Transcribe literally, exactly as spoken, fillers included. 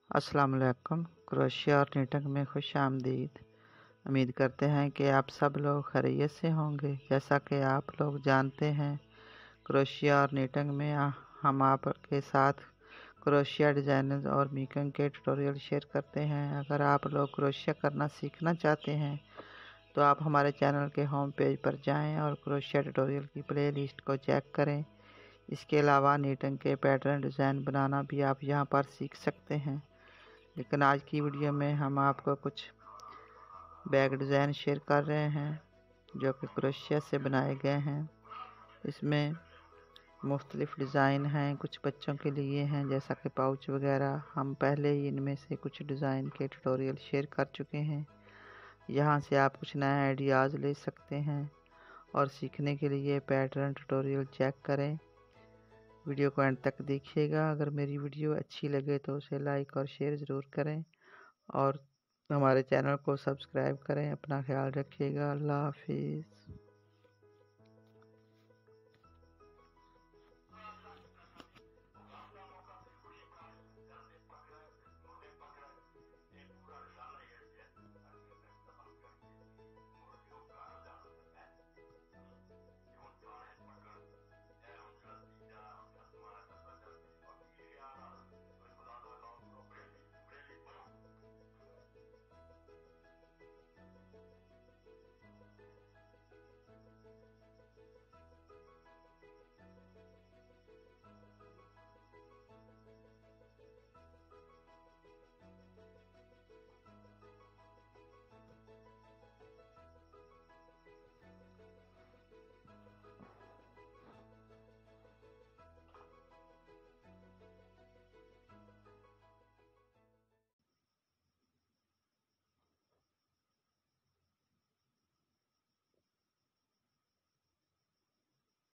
अस्सलाम वालेकुम। क्रोशिया और निटिंग में खुश आमदीद। उम्मीद करते हैं कि आप सब लोग खैरियत से होंगे। जैसा कि आप लोग जानते हैं, क्रोशिया और निटिंग में हम आपके साथ क्रोशिया डिज़ाइनिंग और मेकिंग के ट्यूटोरियल शेयर करते हैं। अगर आप लोग क्रोशिया करना सीखना चाहते हैं तो आप हमारे चैनल के होम पेज पर जाएं और क्रोशिया ट्यूटोरियल की प्ले लिस्ट को चेक करें। इसके अलावा निटिंग के पैटर्न डिज़ाइन बनाना भी आप यहां पर सीख सकते हैं। लेकिन आज की वीडियो में हम आपको कुछ बैग डिज़ाइन शेयर कर रहे हैं जो कि क्रोशिया से बनाए गए हैं। इसमें मुख्तलिफ डिज़ाइन हैं, कुछ बच्चों के लिए हैं जैसा कि पाउच वगैरह। हम पहले ही इनमें से कुछ डिज़ाइन के ट्यूटोरियल शेयर कर चुके हैं। यहाँ से आप कुछ नए आइडियाज़ ले सकते हैं और सीखने के लिए पैटर्न ट्यूटोरियल चेक करें। वीडियो को एंड तक देखिएगा। अगर मेरी वीडियो अच्छी लगे तो उसे लाइक और शेयर ज़रूर करें और हमारे चैनल को सब्सक्राइब करें। अपना ख्याल रखिएगा। अल्लाह हाफिज़।